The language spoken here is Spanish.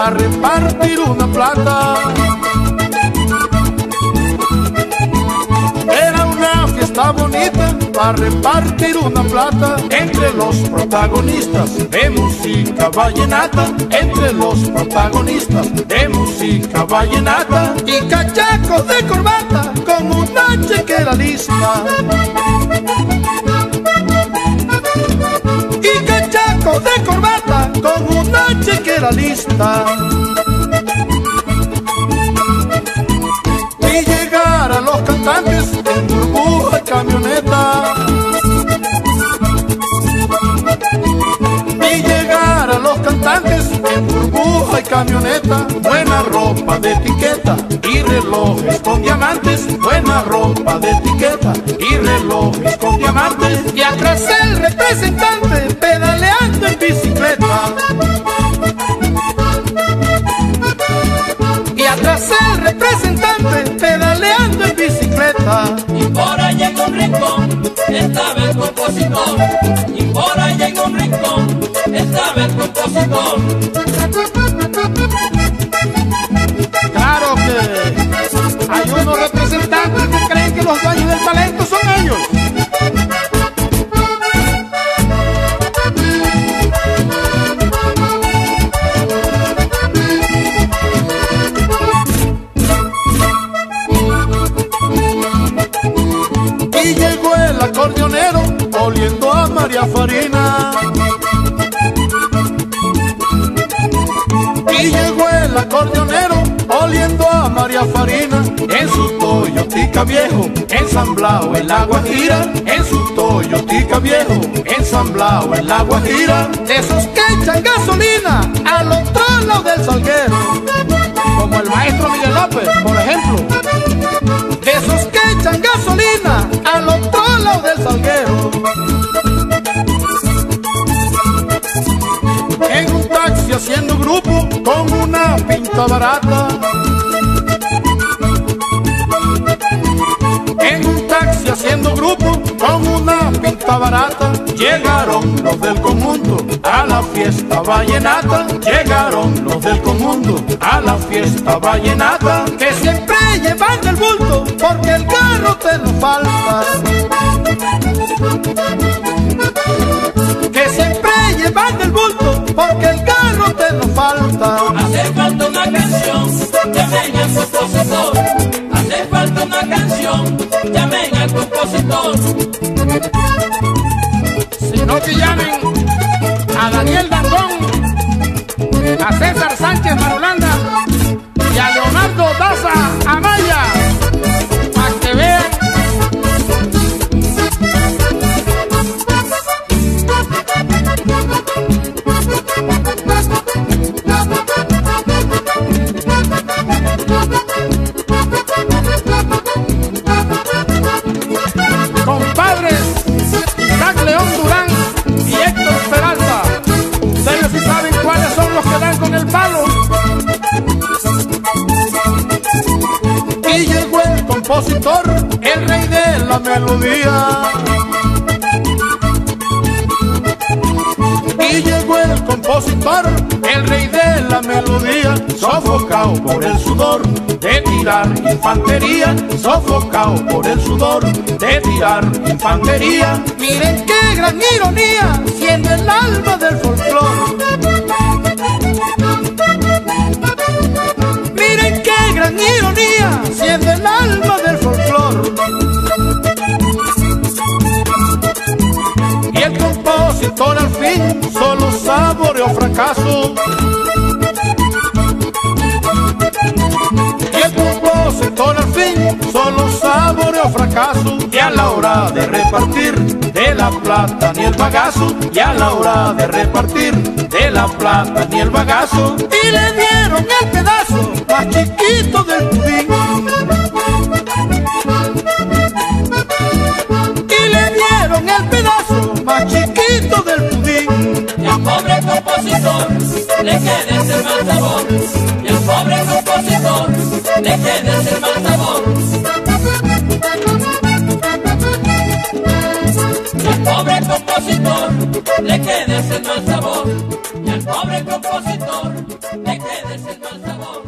a repartir una plata. Era una fiesta bonita para repartir una plata entre los protagonistas de música vallenata, entre los protagonistas de música vallenata. Y cachacos de corbata con una chequera lista. Y cachacos de corbata con una chequera lista. Y llegar a los cantantes en burbuja y camioneta. Y llegar a los cantantes en burbuja y camioneta. Buena ropa de etiqueta y relojes con diamantes. Buena ropa de etiqueta y relojes con diamantes. Y atrás el representante pedaleando en bicicleta. Y atrás el representante pedaleando en bicicleta. Y por allá en un rincón estaba el compositor. Y por allá en un rincón estaba el compositor. Claro que hay unos representantes que creen que los dueños del talento son ellos. Y llegó el acordeonero oliendo a María Farina. Y llegó el acordeonero oliendo a María Farina. En su Toyotica viejo, ensamblado en la Guajira. En su Toyotica viejo, ensamblado en la Guajira. De esos que echan gasolina al otro lado del Salguero, como el maestro Miguel López, por ejemplo. De esos que echan gasolina al otro lado del Salguero. En un taxi haciendo grupo con una pinta barata. En un taxi haciendo grupo con una pinta barata. Llegaron los del conjunto a la fiesta vallenata. Llegaron los del conjunto a la fiesta vallenata. Que siempre llevan el bulto porque el carro te nos falta. Que siempre llevan el bulto porque el carro te nos falta. Hace falta una canción, llamen al compositor. Hace falta una canción, llamen al compositor. Sino que llamen a Daniel Dangón, a César Sánchez Marulanda y a Leonardo Daza Amaya, para que vean. Compadres Jack León Durán y Héctor Peralta, ustedes sí saben cuáles son los que dan con el palo. Y llegó el compositor, el rey de la melodía. Y llegó el compositor, el rey de la melodía. Sofocado por el sudor de tirar infantería. Sofocado por el sudor de tirar infantería. Miren qué gran ironía, siendo el alma del folclor. Miren qué gran ironía, siendo el alma del folclor. Y el compositor al fin solo saboreó fracaso. Y el compositor al fin solo saboreó fracaso. Y a la hora de repartir de la plata ni el bagazo. Y a la hora de repartir de la plata ni el bagazo. Y le dieron el pedazo más chiquito del pudín. Y le dieron el pedazo más chiquito del pudín. Y al pobre compositor le queda ese mal sabor. Y al pobre compositor le queda ese mal sabor. al pobre compositor le quede ese mal sabor, y al pobre compositor le quede ese mal sabor.